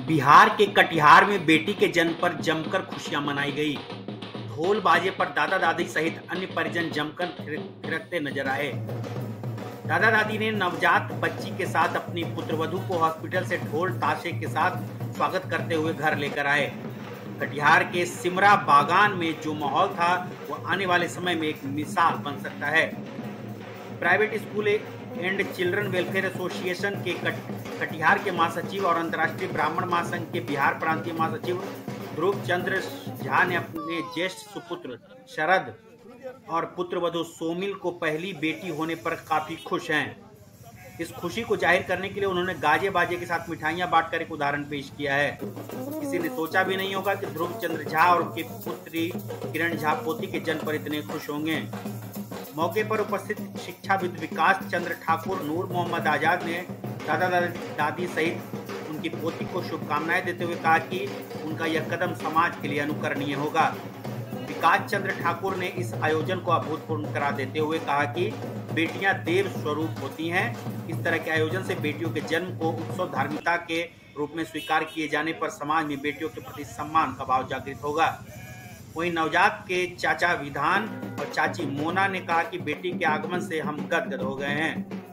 बिहार के कटिहार में बेटी के जन्म पर जमकर खुशियां मनाई गई। ढोल बाजे पर दादा दादी सहित अन्य परिजन जमकर थिरकते नजर आए। दादा दादी ने नवजात बच्ची के साथ अपनी पुत्रवधू को हॉस्पिटल से ढोल ताशे के साथ स्वागत करते हुए घर लेकर आए। कटिहार के सिमरा बागान में जो माहौल था वो आने वाले समय में एक मिसाल बन सकता है। Private school and children welfare association के कटिहार के महासचिव और अंतर्राष्ट्रीय ब्राह्मण महासंघ के बिहार प्रांतीय महासचिव ध्रुव चंद्र झा ने अपने ज्येष्ठ सुपुत्र शरद और पुत्रवधू सोमिल को पहली बेटी होने पर काफी खुश हैं। इस खुशी को जाहिर करने के लिए उन्होंने गाजे बाजे के साथ मिठाइयां बांटकर एक उदाहरण पेश किया है। किसी ने सोचा भी नहीं होगा कि ध्रुव चंद्र झा और उनकी पुत्री किरण झा पोती के जन्म पर इतने खुश होंगे। मौके पर उपस्थित शिक्षाविद विकास चंद्र ठाकुर, नूर मोहम्मद आजाद ने दादा दादी सहित उनकी पोती को शुभकामनाएं देते हुए कहा कि उनका यह कदम समाज के लिए अनुकरणीय होगा। विकास चंद्र ठाकुर ने इस आयोजन को अभूतपूर्व करार देते हुए कहा कि बेटियां देव स्वरूप होती हैं। इस तरह के आयोजन से बेटियों के जन्म को उत्सव धार्मिकता के रूप में स्वीकार किए जाने पर समाज में बेटियों के प्रति सम्मान का भाव जागृत होगा। वहीं नवजात के चाचा विधान और चाची मोना ने कहा कि बेटी के आगमन से हम गदगद हो गए हैं।